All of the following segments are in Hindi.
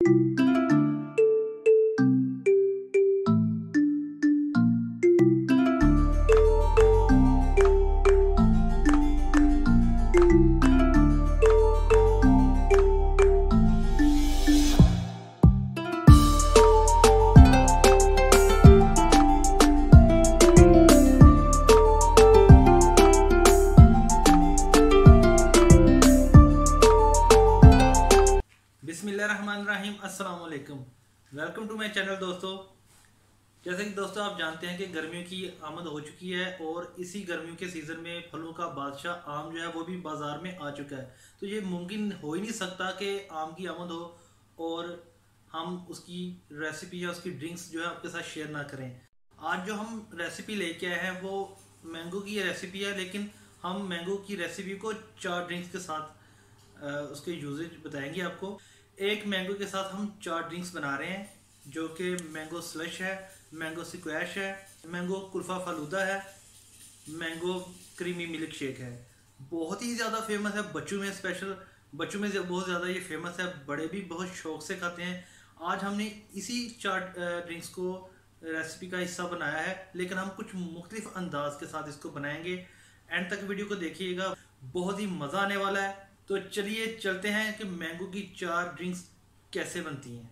बिस्मिल्लाहिर्रहमानिर्रहीम, अस्सलाम वालेकुम। Welcome to my channel. दोस्तों, जैसे कि दोस्तों आप जानते हैं कि गर्मियों की आमद हो चुकी है और इसी गर्मियों के सीज़न में फलों का बादशाह आम जो है वो भी बाज़ार में आ चुका है। तो ये मुमकिन हो ही नहीं सकता कि आम की आमद हो और हम उसकी रेसिपी या उसकी ड्रिंक्स जो है आपके साथ शेयर ना करें। आज जो हम रेसिपी लेके आए हैं वो मैंगो की रेसिपी है, लेकिन हम मैंगो की रेसिपी को 4 ड्रिंक्स के साथ उसके यूजेज बताएंगे आपको। एक मैंगो के साथ हम 4 ड्रिंक्स बना रहे हैं, जो कि मैंगो स्लश है, मैंगो स्क्वैश है, मैंगो कुल्फा फालूदा है, मैंगो क्रीमी मिल्क शेक है। बहुत ही ज़्यादा फेमस है बच्चों में, स्पेशल बच्चों में बहुत ज़्यादा ये फेमस है, बड़े भी बहुत शौक से खाते हैं। आज हमने इसी 4 ड्रिंक्स को रेसिपी का हिस्सा बनाया है, लेकिन हम कुछ मुख्तलिफ अंदाज के साथ इसको बनाएंगे। एंड तक वीडियो को देखिएगा, बहुत ही मज़ा आने वाला है। तो चलिए चलते हैं कि मैंगो की 4 ड्रिंक्स कैसे बनती हैं।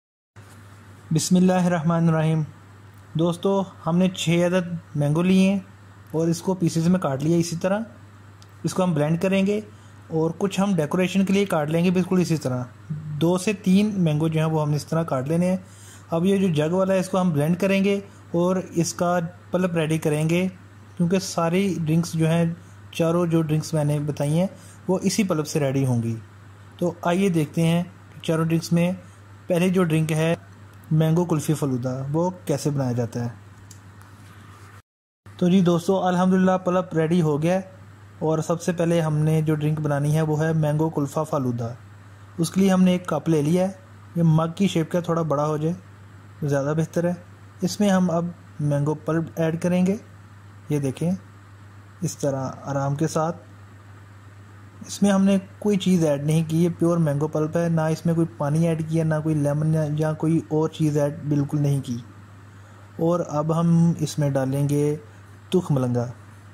बिस्मिल्लाहिर्रहमानिर्रहीम। दोस्तों, हमने 6 अदद मैंगो लिए हैं और इसको पीसेस में काट लिया। इसी तरह इसको हम ब्लेंड करेंगे और कुछ हम डेकोरेशन के लिए काट लेंगे, बिल्कुल इसी तरह 2 से 3 मैंगो जो हैं वो हमने इस तरह काट लेने हैं। अब ये जो जग वाला है इसको हम ब्लेंड करेंगे और इसका पल्प रेडी करेंगे, क्योंकि सारी ड्रिंक्स जो हैं, चारों जो ड्रिंक्स मैंने बताई हैं वो इसी पल्प से रेडी होंगी। तो आइए देखते हैं कि चारों ड्रिंक्स में पहले जो ड्रिंक है मैंगो कुल्फ़ी फलूदा, वो कैसे बनाया जाता है। तो जी दोस्तों, अल्हम्दुलिल्लाह पल्प रेडी हो गया और सबसे पहले हमने जो ड्रिंक बनानी है वो है मैंगो कुल्फ़ा फालूदा। उसके लिए हमने एक कप ले लिया है। ये मग की शेप का, थोड़ा बड़ा हो जाए तो ज़्यादा बेहतर है। इसमें हम अब मैंगो पल्प ऐड करेंगे। ये देखें, इस तरह आराम के साथ। इसमें हमने कोई चीज़ ऐड नहीं की, ये प्योर मैंगो पल्प है। ना इसमें कोई पानी ऐड किया, ना कोई लेमन या कोई और चीज़ ऐड बिल्कुल नहीं की। और अब हम इसमें डालेंगे तुख मलंगा।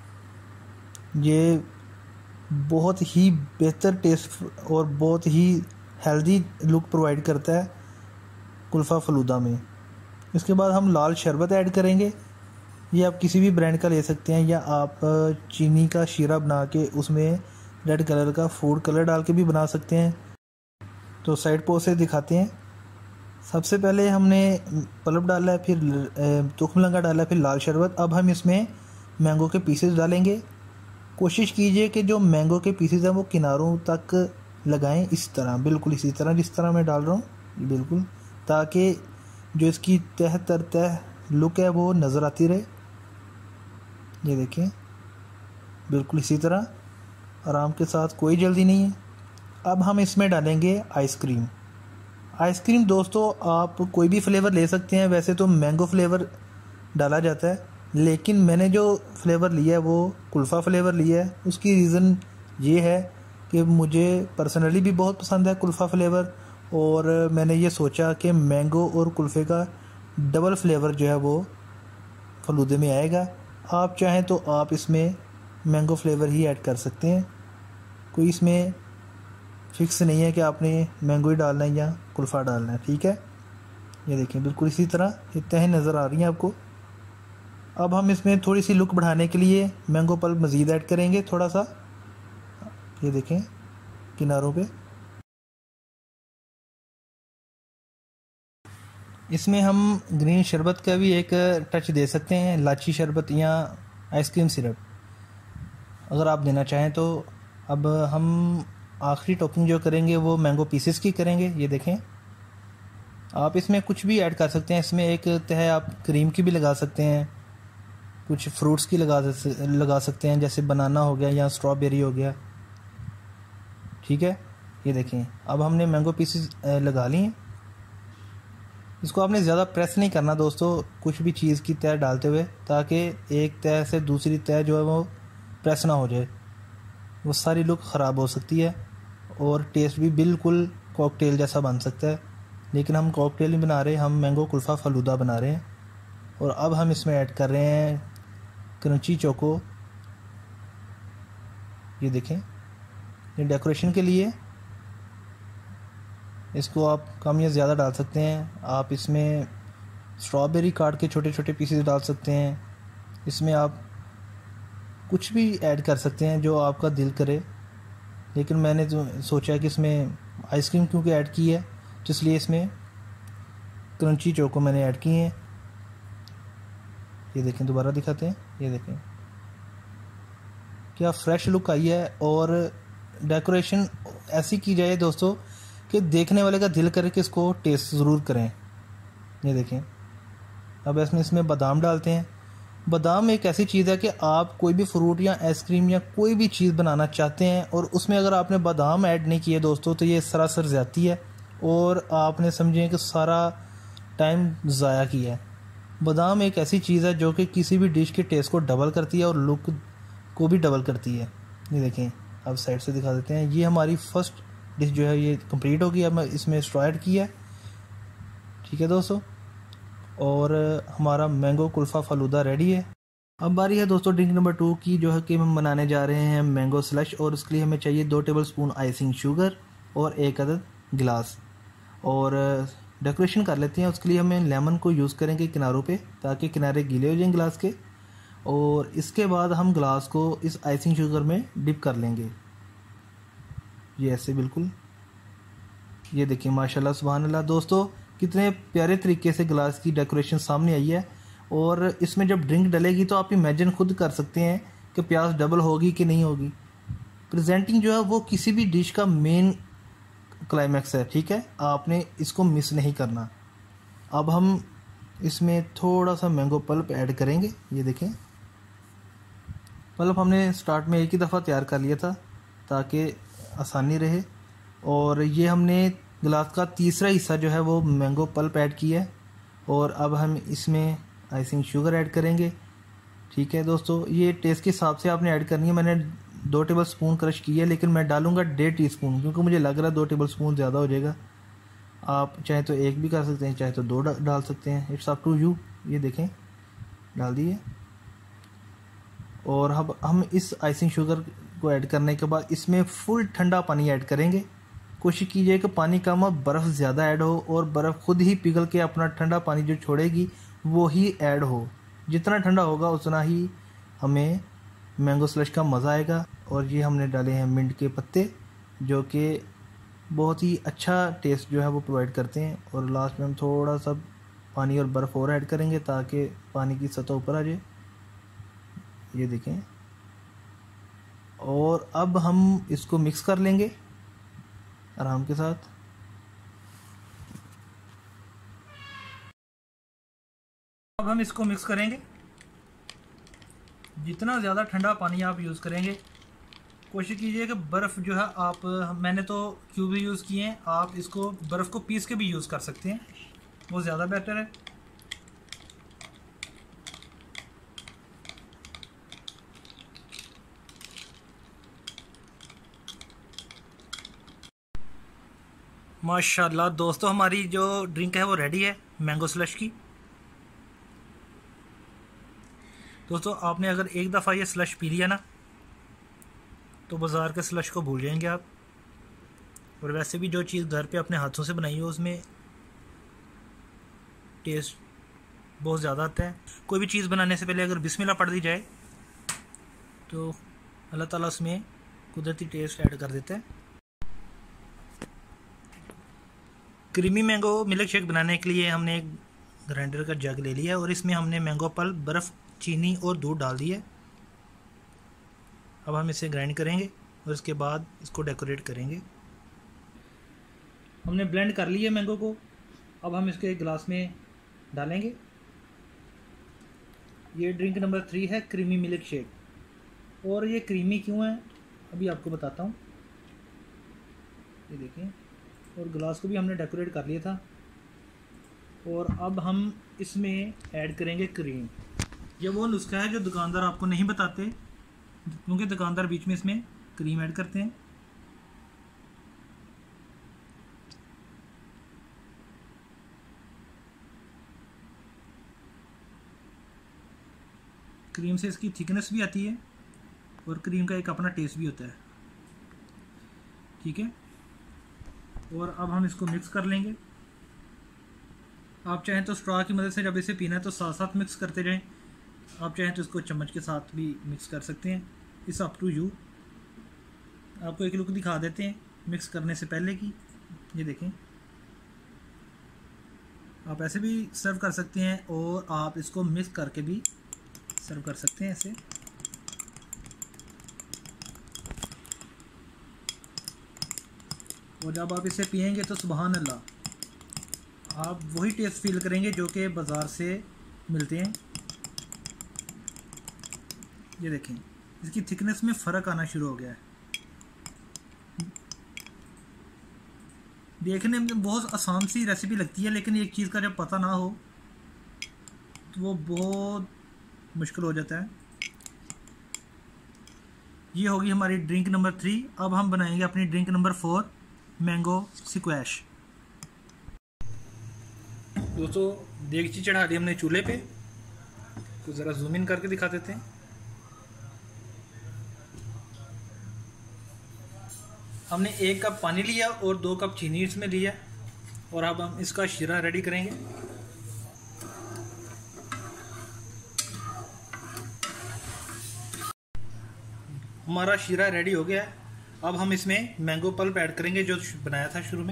ये बहुत ही बेहतर टेस्ट और बहुत ही हेल्दी लुक प्रोवाइड करता है कुल्फ़ा फलूदा में। इसके बाद हम लाल शरबत ऐड करेंगे। ये आप किसी भी ब्रांड का ले सकते हैं, या आप चीनी का शीरा बना के उसमें रेड कलर का फूड कलर डाल के भी बना सकते हैं। तो साइड पोज से दिखाते हैं। सबसे पहले हमने पल्प डाला है, फिर तुख मलंगा डाला है, फिर लाल शरबत। अब हम इसमें मैंगो के पीसेस डालेंगे। कोशिश कीजिए कि जो मैंगो के पीसेस हैं वो किनारों तक लगाएं, इस तरह, बिल्कुल इसी तरह जिस तरह मैं डाल रहा हूँ, बिल्कुल, ताकि जो इसकी तह तर तह लुक है वो नज़र आती रहे। ये देखें, बिल्कुल इसी तरह आराम के साथ, कोई जल्दी नहीं है। अब हम इसमें डालेंगे आइसक्रीम। आइसक्रीम दोस्तों आप कोई भी फ्लेवर ले सकते हैं। वैसे तो मैंगो फ्लेवर डाला जाता है, लेकिन मैंने जो फ्लेवर लिया है वो कुल्फ़ा फ्लेवर लिया है। उसकी रीज़न ये है कि मुझे पर्सनली भी बहुत पसंद है कुल्फ़ा फ्लेवर, और मैंने ये सोचा कि मैंगो और कुल्फ़े का डबल फ्लेवर जो है वो फलूदे में आएगा। आप चाहें तो आप इसमें मैंगो फ्लेवर ही ऐड कर सकते हैं। कोई इसमें फिक्स नहीं है कि आपने मैंगो ही डालना है या कुल्फ़ा डालना है, ठीक है। ये देखें, बिल्कुल इसी तरह ये तह नज़र आ रही हैं आपको। अब हम इसमें थोड़ी सी लुक बढ़ाने के लिए मैंगो पल्प मज़ीद ऐड करेंगे थोड़ा सा। ये देखें किनारों पे। इसमें हम ग्रीन शरबत का भी एक टच दे सकते हैं, इलायची शरबत या आइसक्रीम सिरप, अगर आप देना चाहें तो। अब हम आखिरी टॉपिंग जो करेंगे वो मैंगो पीसेस की करेंगे। ये देखें, आप इसमें कुछ भी ऐड कर सकते हैं। इसमें एक तह आप क्रीम की भी लगा सकते हैं, कुछ फ्रूट्स की लगा सकते हैं, जैसे बनाना हो गया या स्ट्रॉबेरी हो गया, ठीक है। ये देखें, अब हमने मैंगो पीसेस लगा लिए हैं। इसको आपने ज़्यादा प्रेस नहीं करना दोस्तों, कुछ भी चीज़ की तह डालते हुए, ताकि एक तह से दूसरी तह जो है वो प्रेस ना हो जाए, वो सारी लुक ख़राब हो सकती है और टेस्ट भी बिल्कुल कॉकटेल जैसा बन सकता है। लेकिन हम कॉकटेल नहीं बना रहे, हम मैंगो कुल्फ़ा फ़लूदा बना रहे हैं। और अब हम इसमें ऐड कर रहे हैं क्रंची चोको। ये देखें, ये डेकोरेशन के लिए, इसको आप कम या ज़्यादा डाल सकते हैं। आप इसमें स्ट्रॉबेरी काट के छोटे छोटे पीसेस डाल सकते हैं। इसमें आप कुछ भी ऐड कर सकते हैं जो आपका दिल करे, लेकिन मैंने जो सोचा कि इसमें आइसक्रीम क्योंकि ऐड की है, तो इसलिए इसमें क्रंची चोको मैंने ऐड की है। ये देखें, दोबारा दिखाते हैं, ये देखें क्या फ्रेश लुक आई है। और डेकोरेशन ऐसी की जाए दोस्तों कि देखने वाले का दिल करे कि इसको टेस्ट ज़रूर करें। ये देखें, अब इसमें बादाम डालते हैं। बादाम एक ऐसी चीज़ है कि आप कोई भी फ्रूट या आइसक्रीम या कोई भी चीज़ बनाना चाहते हैं और उसमें अगर आपने बादाम ऐड नहीं किए दोस्तों, तो ये सरासर ज़्यादती है और आपने समझें कि सारा टाइम ज़ाया किया है। बादाम एक ऐसी चीज़ है जो कि किसी भी डिश के टेस्ट को डबल करती है और लुक को भी डबल करती है। ये देखें, अब साइड से दिखा देते हैं। ये हमारी फर्स्ट डिश जो है ये कंप्लीट होगी। अब इसमें स्ट्रॉ ऐड किया है, ठीक है दोस्तों, और हमारा मैंगो कुल्फ़ा फ़लूदा रेडी है। अब बारी है दोस्तों ड्रिंक नंबर 2 की, जो है कि हम बनाने जा रहे हैं मैंगो स्लश। और उसके लिए हमें चाहिए 2 टेबलस्पून आइसिंग शुगर और 1 अदद गिलास। और डेकोरेशन कर लेते हैं। उसके लिए हमें लेमन को यूज़ करेंगे किनारों पे, ताकि किनारे गीले हो जाएं गिलास के। और इसके बाद हम गिलास को इस आइसिंग शुगर में डिप कर लेंगे, ये ऐसे बिल्कुल। ये देखिए माशाल्लाह सुभान अल्लाह दोस्तों, कितने प्यारे तरीके से गिलास की डेकोरेशन सामने आई है। और इसमें जब ड्रिंक डलेगी तो आप इमेजिन खुद कर सकते हैं कि प्यास डबल होगी कि नहीं होगी। प्रेजेंटिंग जो है वो किसी भी डिश का मेन क्लाइमैक्स है, ठीक है, आपने इसको मिस नहीं करना। अब हम इसमें थोड़ा सा मैंगो पल्प ऐड करेंगे। ये देखें, पल्प हमने स्टार्ट में एक ही दफ़ा तैयार कर लिया था ताकि आसानी रहे। और ये हमने गिलास का तीसरा हिस्सा जो है वो मैंगो पल्प ऐड किया है। और अब हम इसमें आइसिंग शुगर ऐड करेंगे, ठीक है दोस्तों। ये टेस्ट के हिसाब से आपने ऐड करनी है। मैंने 2 टेबल स्पून क्रश की है, लेकिन मैं डालूंगा 1.5 टीस्पून, क्योंकि मुझे लग रहा है 2 टेबल स्पून ज़्यादा हो जाएगा। आप चाहे तो 1 भी कर सकते हैं, चाहे तो 2 डाल सकते हैं, इट्स अप टू यू। ये देखें, डाल दिए। और अब हम इस आइसिंग शुगर को ऐड करने के बाद इसमें फुल ठंडा पानी ऐड करेंगे। कोशिश कीजिए कि पानी कम हो, बर्फ़ ज़्यादा ऐड हो, और बर्फ़ खुद ही पिघल के अपना ठंडा पानी जो छोड़ेगी वो ही ऐड हो। जितना ठंडा होगा उतना ही हमें मैंगो स्लश का मज़ा आएगा। और ये हमने डाले हैं मिंट के पत्ते, जो कि बहुत ही अच्छा टेस्ट जो है वो प्रोवाइड करते हैं। और लास्ट में हम थोड़ा सा पानी और बर्फ़ और ऐड करेंगे ताकि पानी की सतह ऊपर आ जाए। ये देखें, और अब हम इसको मिक्स कर लेंगे आराम के साथ। अब हम इसको मिक्स करेंगे। जितना ज़्यादा ठंडा पानी आप यूज़ करेंगे, कोशिश कीजिए कि बर्फ़ जो है आप, मैंने तो क्यूब भी यूज़ किए हैं, आप इसको बर्फ़ को पीस के भी यूज़ कर सकते हैं, वो ज़्यादा बेटर है। माशाल्लाह दोस्तों, हमारी जो ड्रिंक है वो रेडी है मैंगो स्लश की। दोस्तों, आपने अगर एक दफ़ा ये स्लश पी लिया ना, तो बाज़ार के स्लश को भूल जाएंगे आप। और वैसे भी जो चीज़ घर पे अपने हाथों से बनाई हो उसमें टेस्ट बहुत ज़्यादा आता है। कोई भी चीज़ बनाने से पहले अगर बिस्मिल्लाह पढ़ दी जाए तो अल्लाह ताला उसमें कुदरती टेस्ट ऐड कर देता है। क्रीमी मैंगो मिल्क शेक बनाने के लिए हमने एक ग्राइंडर का जग ले लिया और इसमें हमने मैंगो पल्प, बर्फ़, चीनी और दूध डाल दिया। अब हम इसे ग्राइंड करेंगे और इसके बाद इसको डेकोरेट करेंगे। हमने ब्लेंड कर लिया मैंगो को। अब हम इसके गिलास में डालेंगे। ये ड्रिंक नंबर 3 है, क्रीमी मिल्क शेक। और ये क्रीमी क्यों है अभी आपको बताता हूँ। ये देखें, और गिलास को भी हमने डेकोरेट कर लिया था। और अब हम इसमें ऐड करेंगे क्रीम। ये वो नुस्खा है जो दुकानदार आपको नहीं बताते, क्योंकि दुकानदार बीच में इसमें क्रीम ऐड करते हैं। क्रीम से इसकी थिकनेस भी आती है और क्रीम का एक अपना टेस्ट भी होता है। ठीक है, और अब हम इसको मिक्स कर लेंगे। आप चाहें तो स्ट्रॉ की मदद से जब इसे पीना है तो साथ साथ मिक्स करते जाएं। आप चाहें तो इसको चम्मच के साथ भी मिक्स कर सकते हैं, इट्स अप टू यू। आपको एक लुक दिखा देते हैं मिक्स करने से पहले की। ये देखें, आप ऐसे भी सर्व कर सकते हैं और आप इसको मिक्स करके भी सर्व कर सकते हैं ऐसे। और जब आप इसे पिएंगे तो सुभान अल्लाह, आप वही टेस्ट फील करेंगे जो कि बाज़ार से मिलते हैं। ये देखें, इसकी थिकनेस में फ़र्क आना शुरू हो गया है। देखने में बहुत आसान सी रेसिपी लगती है, लेकिन एक चीज़ का जब पता ना हो तो वो बहुत मुश्किल हो जाता है। ये होगी हमारी ड्रिंक नंबर 3। अब हम बनाएंगे अपनी ड्रिंक नंबर 4, मैंगो स्क्वैश। दोस्तों, देगची चढ़ा दी हमने चूल्हे पे, तो ज़रा जूम इन करके दिखा देते हैं। हमने 1 कप पानी लिया और 2 कप चीनी इसमें लिया, और अब हम इसका शीरा रेडी करेंगे। हमारा शीरा रेडी हो गया है। अब हम इसमें मैंगो पल्प ऐड करेंगे जो बनाया था शुरू में।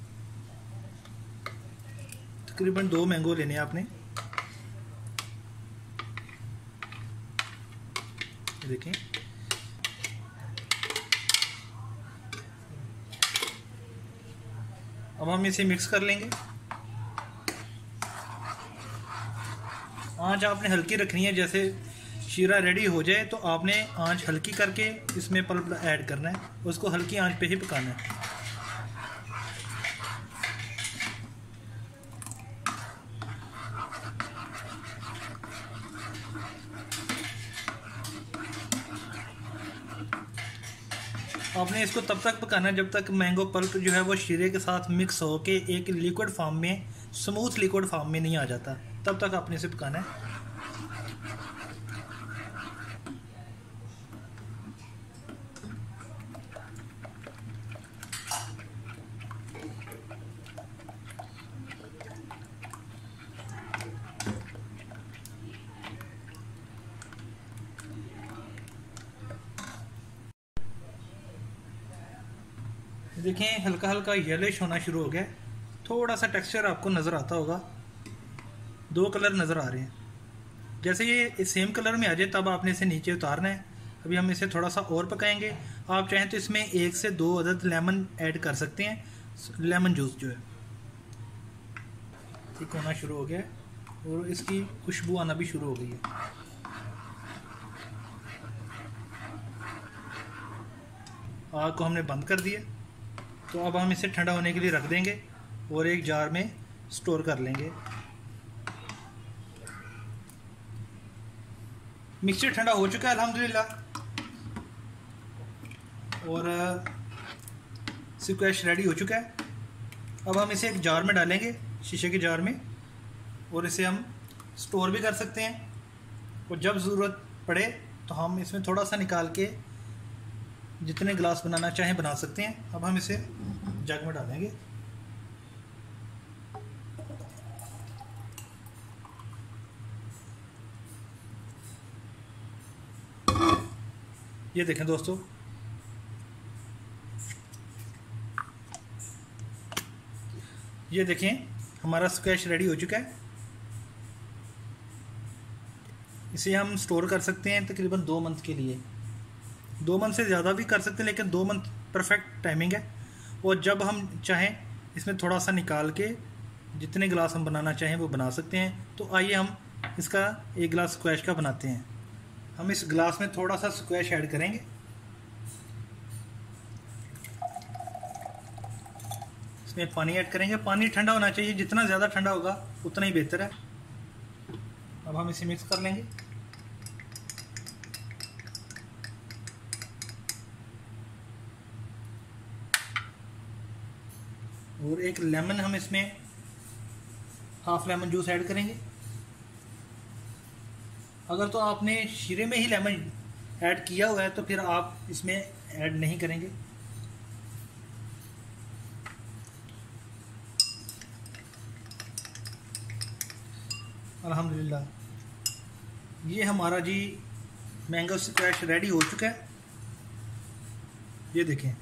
तकरीबन 2 मैंगो लेने हैं आपने। देखें, अब हम इसे मिक्स कर लेंगे। आंच आपने हल्की रखनी है। जैसे शीरा रेडी हो जाए तो आपने आंच हल्की करके इसमें पल्प ऐड करना है, उसको हल्की आंच पे ही पकाना है। आपने इसको तब तक पकाना है जब तक मैंगो पल्प जो है वो शीरे के साथ मिक्स हो के एक लिक्विड फॉर्म में, स्मूथ लिक्विड फॉर्म में नहीं आ जाता, तब तक आपने इसे पकाना है। देखें, हल्का हल्का येलोइश होना शुरू हो गया। थोड़ा सा टेक्सचर आपको नज़र आता होगा, 2 कलर नज़र आ रहे हैं। जैसे ये सेम कलर में आ जाए तब आपने इसे नीचे उतारना है। अभी हम इसे थोड़ा सा और पकाएंगे। आप चाहें तो इसमें 1 से 2 अदद लेमन ऐड कर सकते हैं। लेमन जूस जो है ठीक होना शुरू हो गया है और इसकी खुशबू आना भी शुरू हो गई है। आग को हमने बंद कर दिया। तो अब हम इसे ठंडा होने के लिए रख देंगे और एक जार में स्टोर कर लेंगे। मिक्सचर ठंडा हो चुका है अल्हम्दुलिल्लाह, और स्क्वैश रेडी हो चुका है। अब हम इसे एक जार में डालेंगे, शीशे के जार में, और इसे हम स्टोर भी कर सकते हैं, और जब ज़रूरत पड़े तो हम इसमें थोड़ा सा निकाल के जितने गिलास बनाना चाहें बना सकते हैं। अब हम इसे जग में डालेंगे। ये देखें दोस्तों, ये देखें हमारा स्क्वैश रेडी हो चुका है। इसे हम स्टोर कर सकते हैं तकरीबन 2 मंथ के लिए। 2 मंथ से ज़्यादा भी कर सकते हैं, लेकिन 2 मंथ परफेक्ट टाइमिंग है। और जब हम चाहें इसमें थोड़ा सा निकाल के जितने गिलास हम बनाना चाहें वो बना सकते हैं। तो आइए हम इसका 1 गिलास स्क्वैश का बनाते हैं। हम इस गिलास में थोड़ा सा स्क्वैश ऐड करेंगे। इसमें पानी ऐड करेंगे। पानी ठंडा होना चाहिए, जितना ज़्यादा ठंडा होगा उतना ही बेहतर है। अब हम इसे मिक्स कर लेंगे। और एक लेमन हम इसमें हाफ लेमन जूस ऐड करेंगे। अगर तो आपने शीरे में ही लेमन ऐड किया हुआ है तो फिर आप इसमें ऐड नहीं करेंगे। अल्हम्दुलिल्लाह ये हमारा जी मैंगो स्क्वैश रेडी हो चुका है। ये देखें,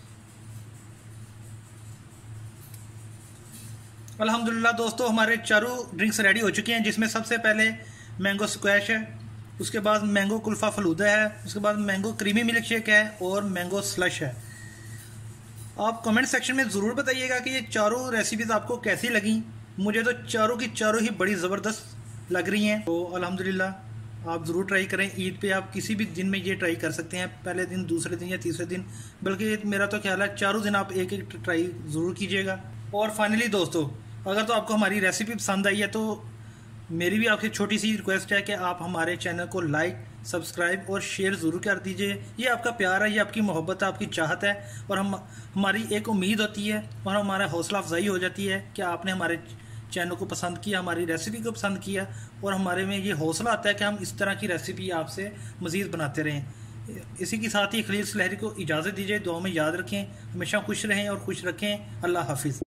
अल्हम्दुलिल्लाह दोस्तों हमारे चारों ड्रिंक्स रेडी हो चुके हैं, जिसमें सबसे पहले मैंगो स्क्वैश है, उसके बाद मैंगो कुल्फ़ा फलूदा है, उसके बाद मैंगो क्रीमी मिल्क शेक है और मैंगो स्लश है। आप कमेंट सेक्शन में ज़रूर बताइएगा कि ये चारों रेसिपीज़ आपको कैसी लगी। मुझे तो चारों की चारों ही बड़ी ज़बरदस्त लग रही हैं। तो अल्हम्दुलिल्लाह आप ज़रूर ट्राई करें। ईद पे आप किसी भी दिन में ये ट्राई कर सकते हैं, पहले दिन, दूसरे दिन या तीसरे दिन, बल्कि मेरा तो ख्याल है चारों दिन आप एक एक ट्राई ज़रूर कीजिएगा। और फाइनली दोस्तों, अगर तो आपको हमारी रेसिपी पसंद आई है तो मेरी भी आपसे छोटी सी रिक्वेस्ट है कि आप हमारे चैनल को लाइक, सब्सक्राइब और शेयर ज़रूर कर दीजिए। ये आपका प्यार है, ये आपकी मोहब्बत है, आपकी चाहत है, और हमारी एक उम्मीद होती है और हमारा हौसला अफजाई हो जाती है कि आपने हमारे चैनल को पसंद किया, हमारी रेसिपी को पसंद किया, और हमारे में ये हौसला आता है कि हम इस तरह की रेसिपी आपसे मज़ीद बनाते रहें। इसी के साथ ही खलील सुलहरी को इजाज़त दीजिए। दुआ में याद रखें, हमेशा खुश रहें और खुश रखें। अल्लाह हाफिज़।